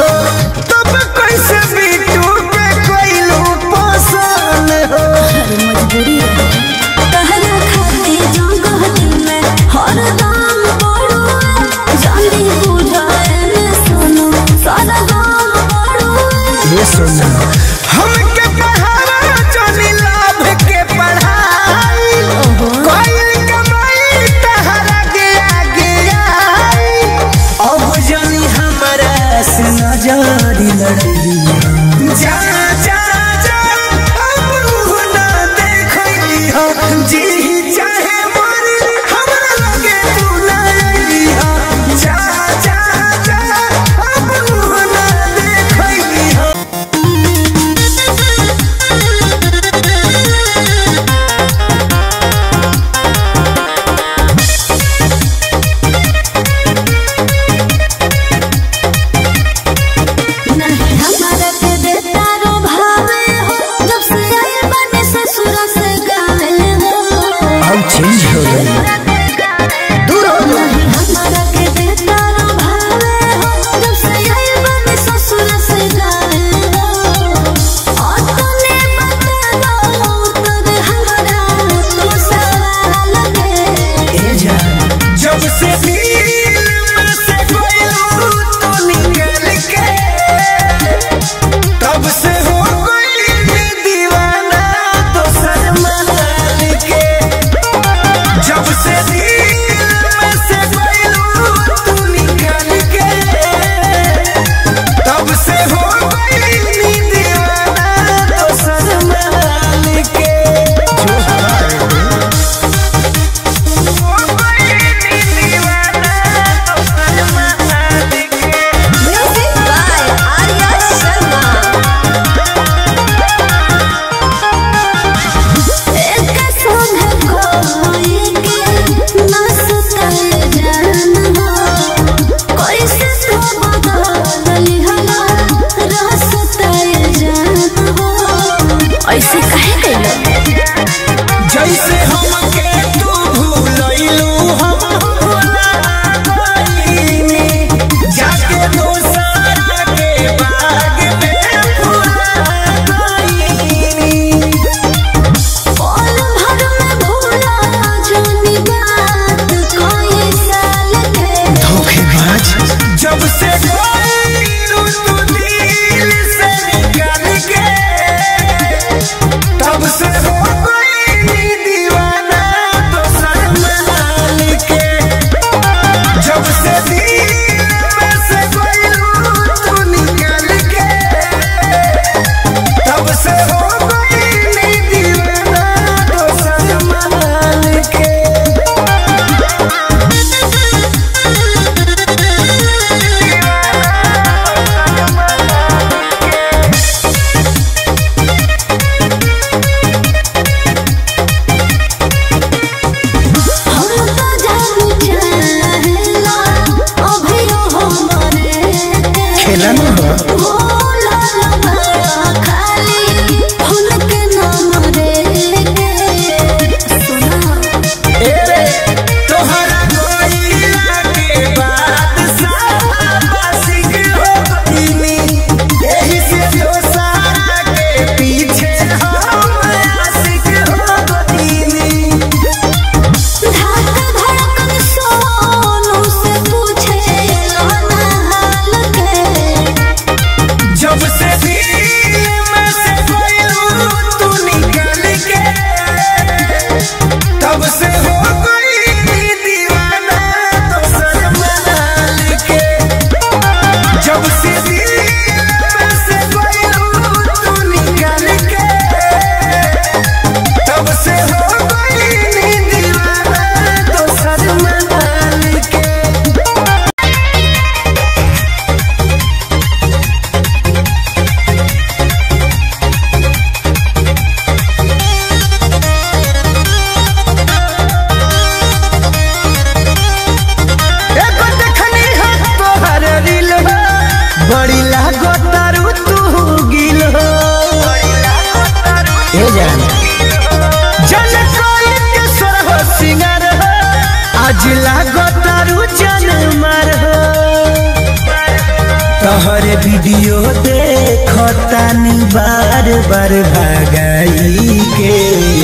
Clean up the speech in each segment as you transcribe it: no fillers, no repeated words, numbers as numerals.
हो तब कैसे बिटू के कोइलू पसंद हो मजबूरी तहरा खाते जंगह दिल में हर दाम बड़ो जानी बुझाए सुनो सारा दाम बड़ो ये सुना हमके पढ़ावा चली लाभ के पढ़ाई कोई कमाई तहरा गया गया अब जानी हमारा से नजरी लड़ी जा जा जा अब ना देखली हो जी चाहे मरी हमरा लगे तू ना आई हो जा जा जा अब ना देखली हो नहीं हमारा के देता रो भावे हो जब से आए बने ससुर से गावे हो अब चेंज हो गई दूर हो गई नहीं हमारा के देता रो भावे हो जब से आए बने ससुर से गावे हो और तूने बता दो तब हमारा तो सवाल लगे ए जान जब से दिल में से कोई तो निकल के तब से हो गई दीवाना तो शर्माल के जब से दिल में से कोई तो निकल के तब से हो गई दीवाना तो शर्माल के जो हमारे म्यूजिक बाय आर्या शर्मा एक संग कोई के ना सुते जान हो कोई से तो बदली हला रह सुते जान हो ऐसे कहे गइलो जैसे हमके तू भूलैलू हम भुला गइनी जाके दोसरा के बाग में भुला गइनी पल भर में भूला जानी बात कोई साल के धोखेबाज जब से गइलू तू दिल से निकल के तब से हो गई दीवाना तो शर्माल के जब से दिल में से गइलू तू निकल के तब से हो गई दीवाना तो शर्माल के हम तो जानू चाहेला अभी हो मरे खेला ना हो भोला लगा खाली फूल के नाम रे सुना ए रे तोहरा गोइला के बाद साबासिक हो गइनी एही से जो सारा के पीछे हम आशिक हो गइनी धड़क धड़कन सोनू से पूछे ना हाल के जब से दिल में से कोई तू निकल के तब से हो गई दीवाना तो शर्माल के जब से दिल में से कोई तू निकल के तब से हो गई दीवाना तो शर्माल के एगो देखनी हो तोहर रील हो बड़ी लागो तारू तू गिल हो ए जान जन कोई के सर हो सिंगार हो आज लागो तारू जन मार हो तो तहर वीडियो देखतानी बार बार भागाई के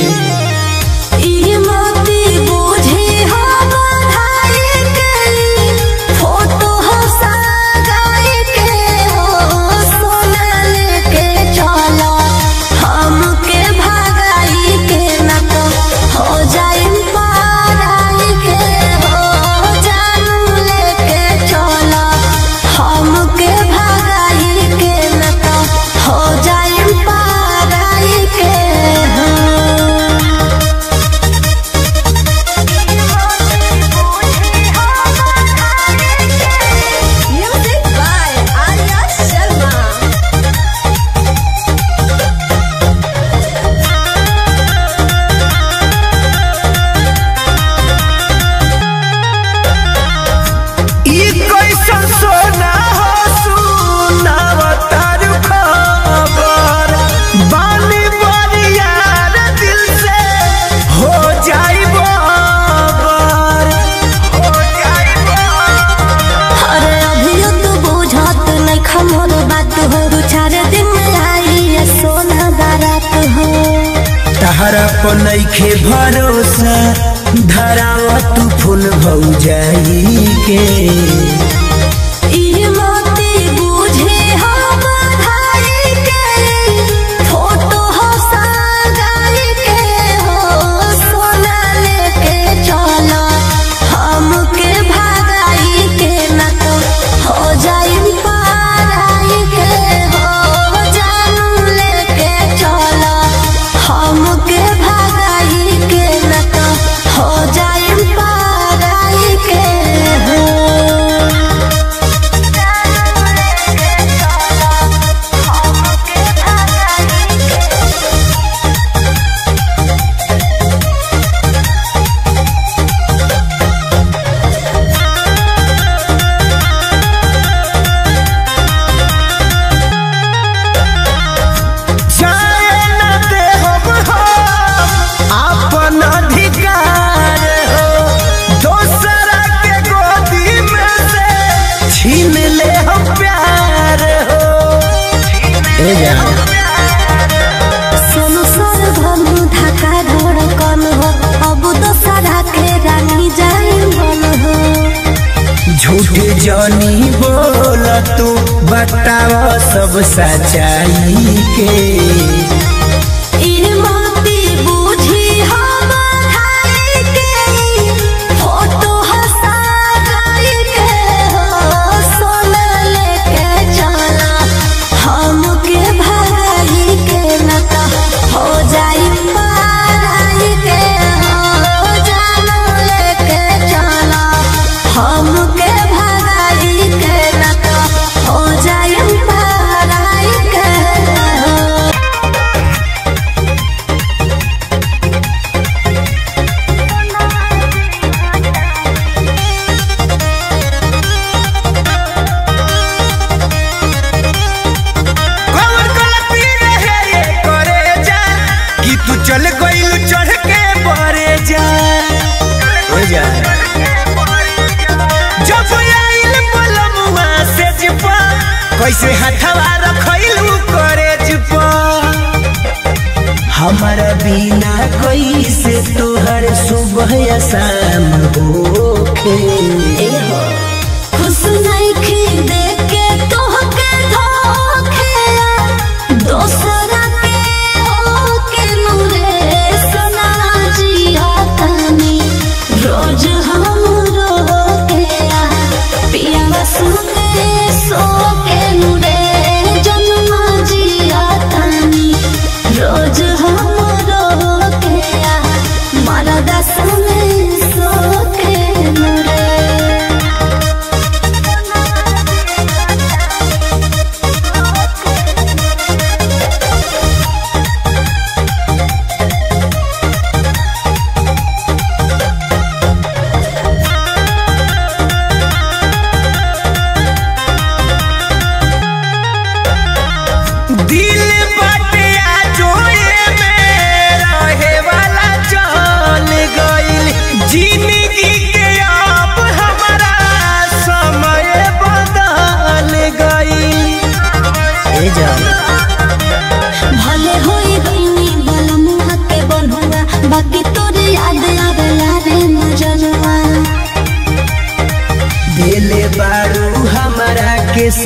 तहरा पर नइखे भरोसा धरावा तू फूल भौजाई के सोनू सोन धनु ढाका धड़कन हो अब तो साधा के रानी जाई बन हो झूठे जानी बोल तू बतावा सब सच्चाई के चल गई चढ़ के बरे जा जब आइल पलमुआ से जिपा कैसे हथवा रखैलू करे जिपा हमारा बिना कैसे तोहर सुबह या शाम होखे खुश नहीं खी देख के तोहके धोखे दोसरा के नूरे सना जिया तनी रोज हम रोके पिया सुने सो के नूरे जन्म जिया तनी रोज हम रोके मारा दसने सो के नूरे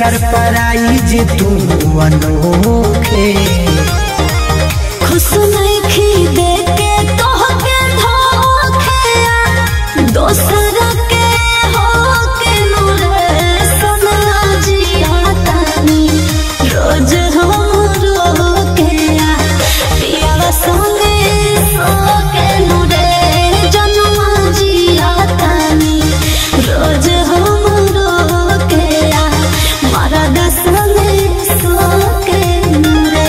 सरप्राइज तू अनोखे खुश नहीं खी दे के तोहके धोखे दोसर के हो के नूरे सना जिया तानी रोज हम रोके पिया संगे सो के नूरे जनुआ जिया तानी रोज हम रोके मारा दसने सो के नूरे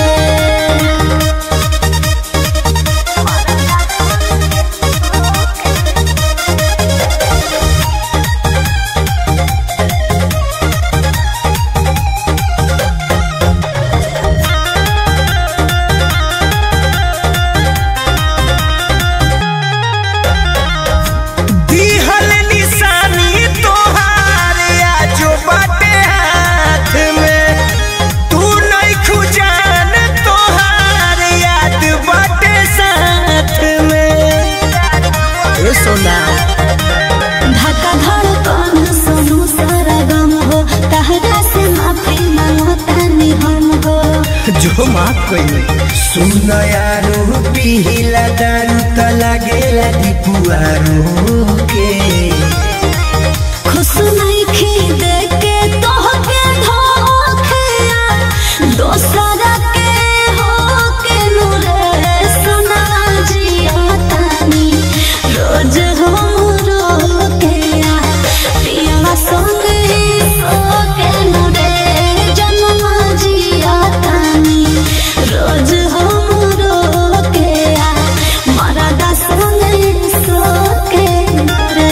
दिहल निशानी तोहार आजो बाटे हाथ में तू नहीं खुजान तोहार याद बाटे साथ में ए सोना धक्का धड़कन सोनू सारा गम हो तहरा से माफी मांगतानी हम हो जो माफ कइले सुन यारो पीला दारू त लागेला दीपुआरो के खुश नहीं खी दे के तोहके धोखे दोसर के हो के नूरे सना जिया तानी रोज हम रोके पिया संगे सो के नूरे जनुआ जिया तानी रोज हम रोके मारा दसने सो के नूरे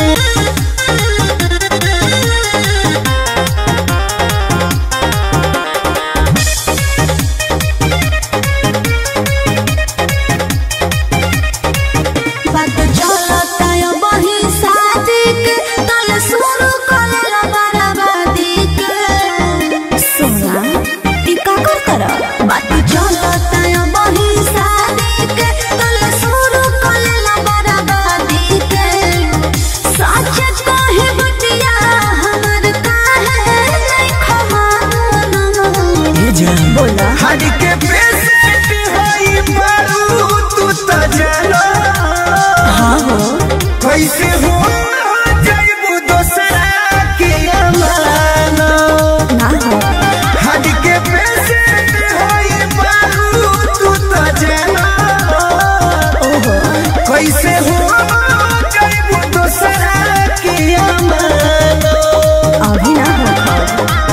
बात चलता है वही शादी के तल शुरू कर बराबादी के सुना टीका कर कर बात चलता है वही शादी के तल शुरू कर बराबादी के सच कहे बटिया हमर काहे नहीं खमाना ये जान बोला हर के पेशेंट होई बारू तू त जानो हाँ हो कैसे हो जाइबू दोसरा के अमानो ना हो हर के पेशेंट होई बारू तू त जानो ओहो कैसे हो जाइबू दोसरा के अमानो अभी ना हो खबर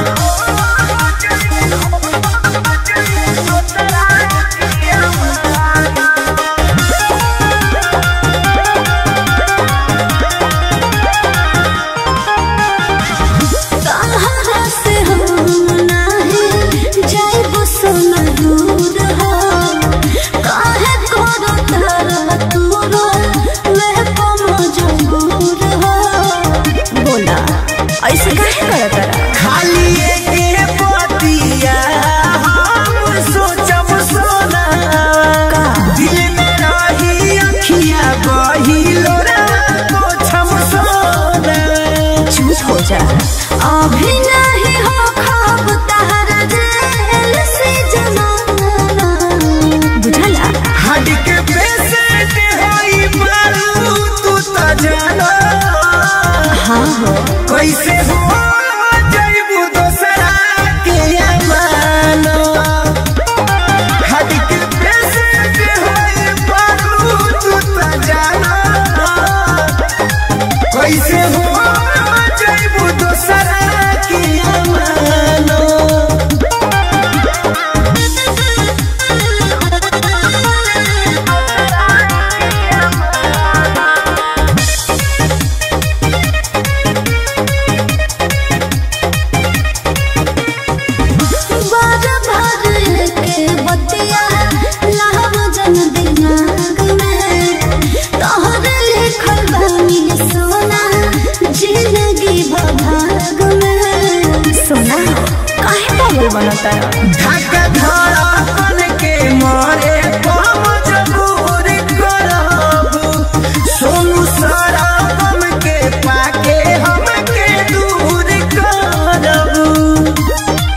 कहाँ से हम नाही जाइबो सोना दूर हो काहे करो तारा तूरो मैं को मजबूर हो बोला ऐसे काहे करत तारा खाली एक बतिया हम सोचब सोना का दिल में रही अखिया बहिलो रा पोछम सोना चूप हो जा अभी नहीं हो खाब तारा जेल से जमाना बुझला हड के पेशेंट होई बारू तू त जानो हाँ हो कैसे हो जाइबू दोसरा के अमानो हड के पेशेंट होई बारू तू त जानो कैसे हो जाइबू दोसरा के अमानो बार बार के बतिया लाभ जन दिमाग में तोहरे लिखल बानी सोना जिंदगी भाग में सोना काहे पागल बनता धक्का धड़कन के मारे मजबूर करबू सोनू सारा गम के पाके हमके दूर करबू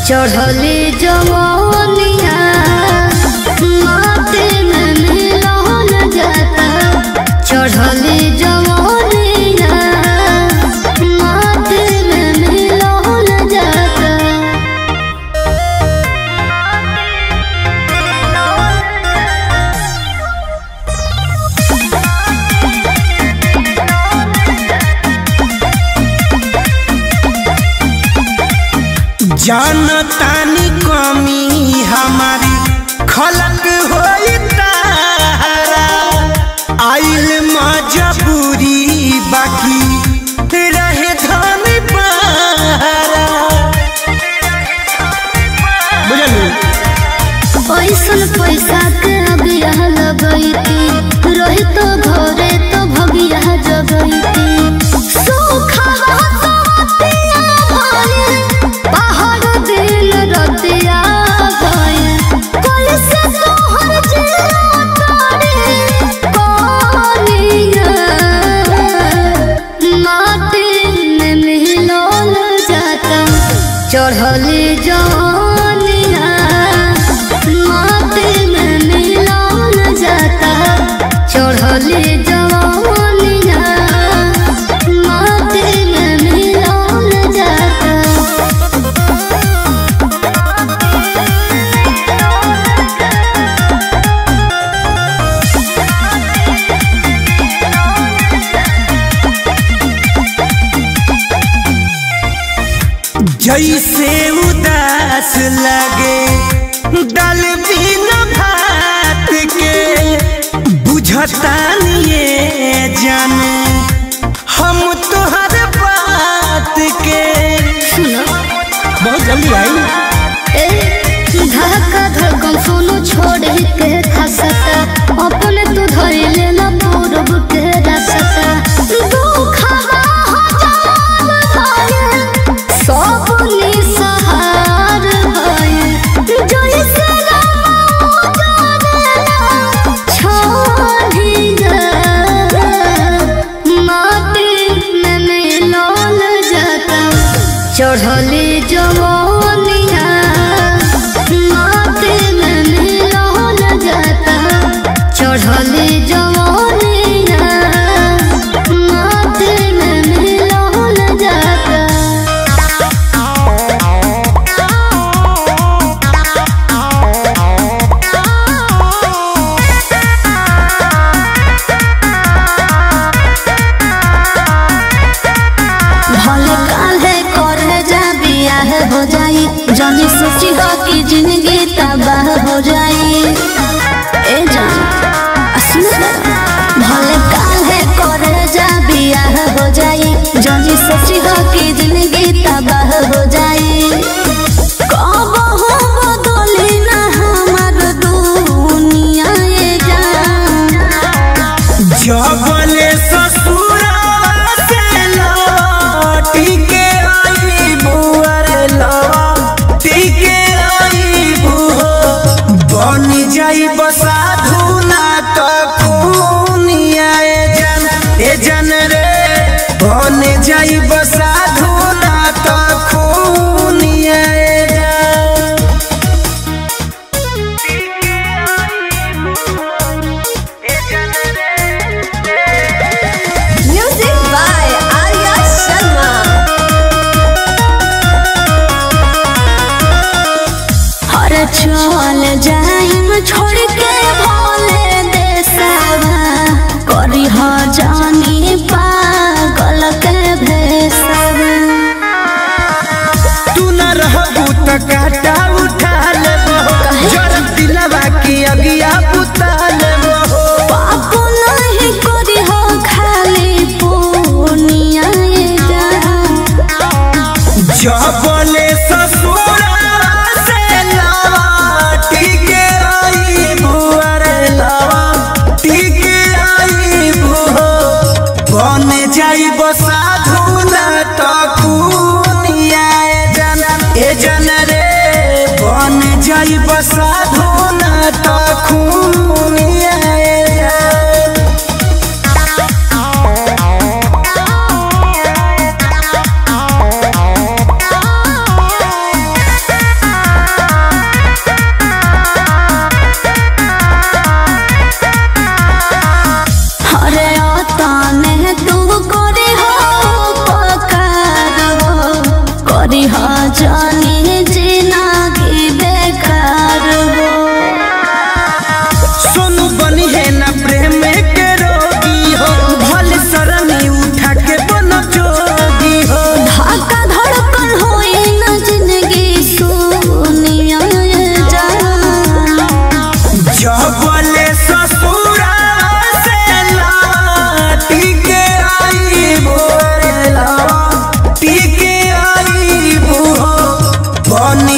चढ़ली जवानिया माटी में मिलल जाता चढ़ली जवानिया माटी में मिलल जाता जानतानी कमी हमारी खलक होई तारा आइल मजबूरी बाकी रहे धन पारा बुझलू पैसन पैसा के अगिया लगैती रही तो घरे तो भगिया जगैती चढ़ली जवानिया माटी में मिलल जाता चढ़ली जवानिया माटी में मिलल जाता जैसे उदास लगे डाल बिना भात के बुझतानी ये जाने हम तोहर बात के बहुत जल्दी आई धक्का धड़कन सोनू छोड़ के खसता अपने तू धरी लेना पूरब के रसता दुखवा हो जान भाई सब निसहार भाई जैसे छोड़िया माटी में मिलल जाता चढ़ली जवानिया माटी में मिलल जाता चढ़ली जवानिया माटी में मिलल जाता भले काल्हे करे जा बियाह हो जाई जानी सोची हो कि जिंदगी तबाह हो जाई ए जान सुन भले काल्हे करे जा बियाह हो जाई जानी सोची हो कि जिंदगी तबाह हो जाई कब हो बदली ना हमार दुनिया ए जान जबले ससुरा से लौटी के आई बुआर लौटी के आई बुहो बन जाई बसाधु ना तो खूनिया ए जन रे बन जाई बसाधु ना तो खूनिया म्यूजिक बाय आर्या शर्मा हर चल जाइम छोड़ के भोले देशवा करी हो जानी पागल के भेसवा तू न रहबू त काटा उठा लेबो जरब दिलवा की अगिया पुता लेबो पाप नहीं करी हो खाली पुनिया जबले ससुरा से लौटी के आई बुआर लौटी के आई बुहो बन जाई बसाधु ना तो खूनिया ए जन रे बन जाई बसाधु ना तो खूनिया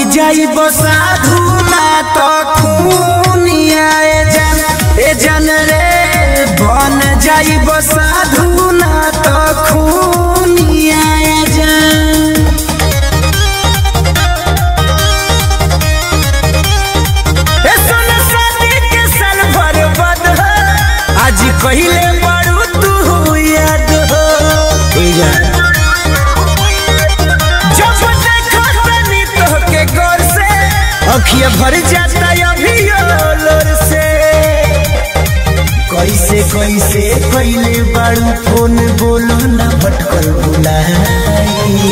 जाई साधु ना तो खूनिया ए जन रे बन जाई साधु ना तो खूनिया ए जन। ए सोना शादी के साल भर बाद आज कहिले बड़ू तू याद हो ए जन। अखिया भर जाता अभी लोर से कैसे कैसे पहले बारू फोन बोलो ना भटकल बुलाई।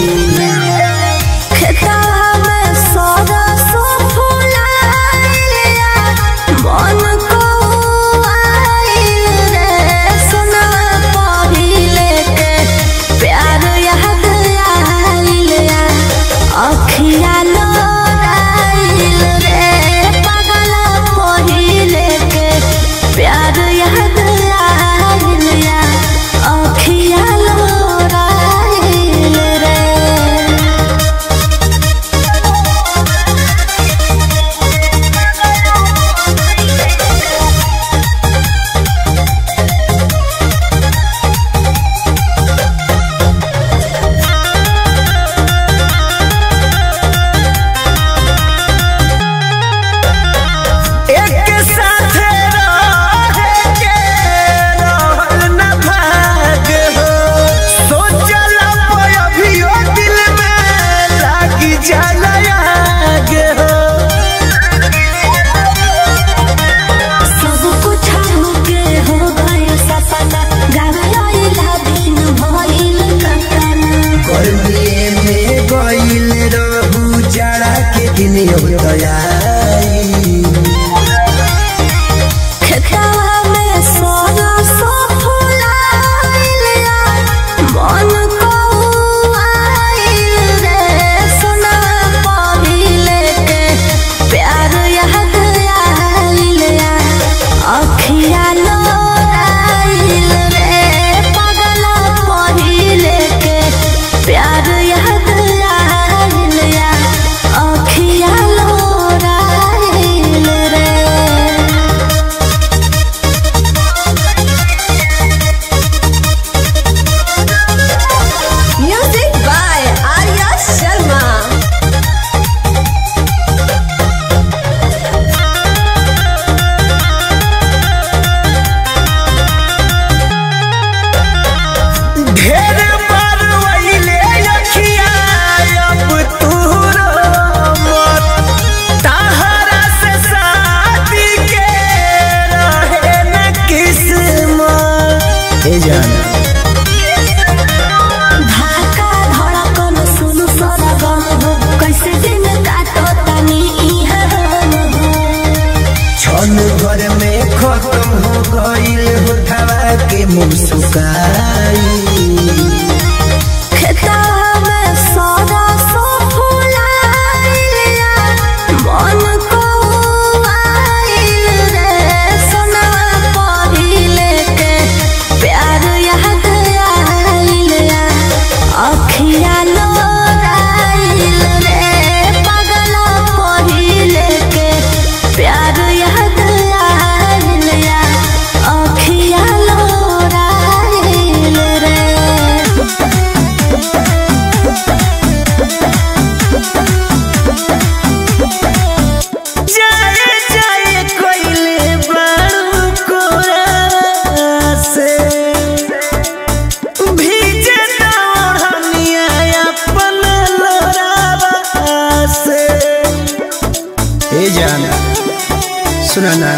सुना ना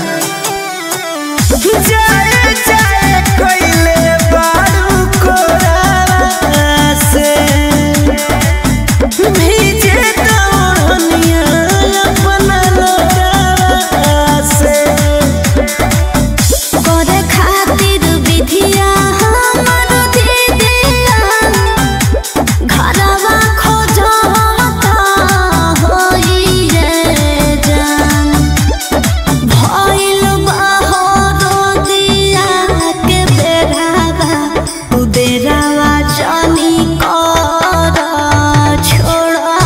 जाए जाए कोइले बारू कोरा से भीजे तोहनिया अपना लोरा से करे खातिर विधिया हमर दीदिया घरवा खोजता होई रे जान भइल बहरो दिया के बेरावा उदेरावा जानी कर छोड़ा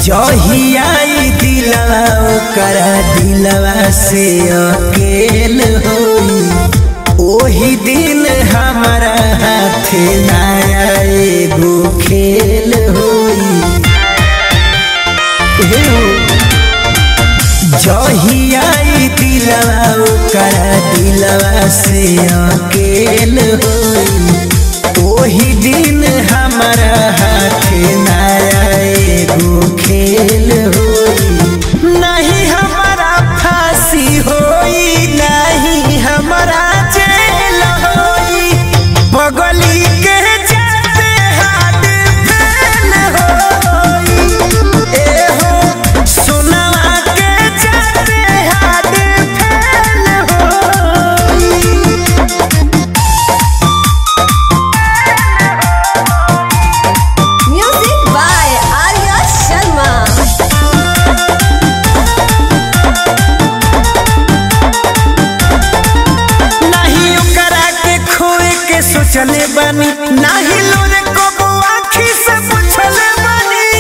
जहियाई दिलवा ओकरा दिलवा से अकेल होई ओही दिन हमारा हाथ नया एगो खेल होई। जहियाई दिलवा ओकरा दिलवा से अकेल होई ओही दिन हमारा हाथ नया एगो खेल होई। नहीं हमारा फांसी होई नहीं हमारा जेल होई बगली के जाते हाथ फेल होई। ए हो सोनवा के जाते हाथ फेल होई। Music by Arya Sharma. नहीं ओकरा के खोए के सोचले बानी नहीं लोरे को आँखी से पूछले बानी।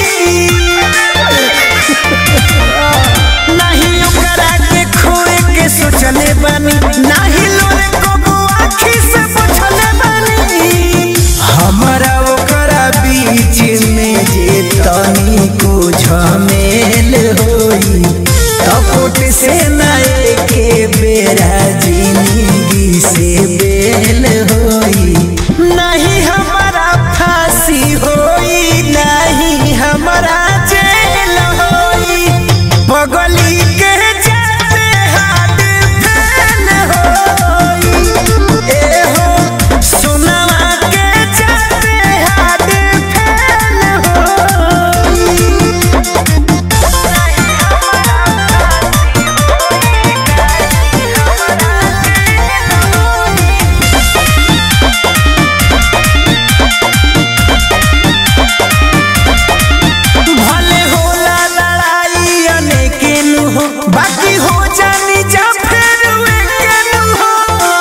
नहीं ओकरा के खोए के सोचले बानी नहीं लोरे को आँखी से पूछले बानी। हमारा ओकरा बीच में जे तनी को झमेल होई तपोट से नए के बेरा जिंदगी से बेल होई। नहीं हमारा फांसी होई नहीं हमारा जेल होई बगली के जाते हाथ फेल होई। ए हो सोनवा के जाते हाथ फेल होई। भले होला लड़ाई अनेकिन हो बाकी हो जानी जा फिर वेकेन हो।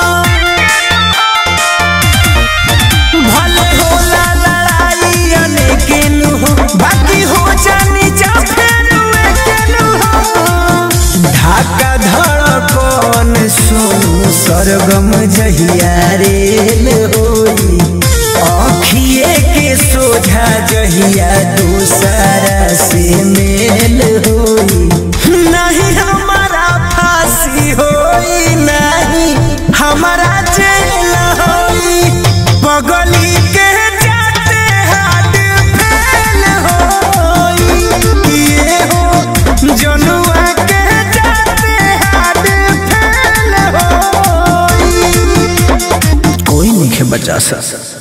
भले होला लड़ाई अनेकिन हो बाकी हो जानी जा फिर वेकेन हो। धाका धड़कन सोनू सरगम जहिया रेल होई आँखिए के सोझा जहिया दूसरा से मेल होई। नहीं हमारा फांसी होई नहीं हमारा जेल होई बगली के जाते हाथ फेल होई। ये हो जनुआ के जाते हाथ फेल होई। कोई नहीं बचा सकता।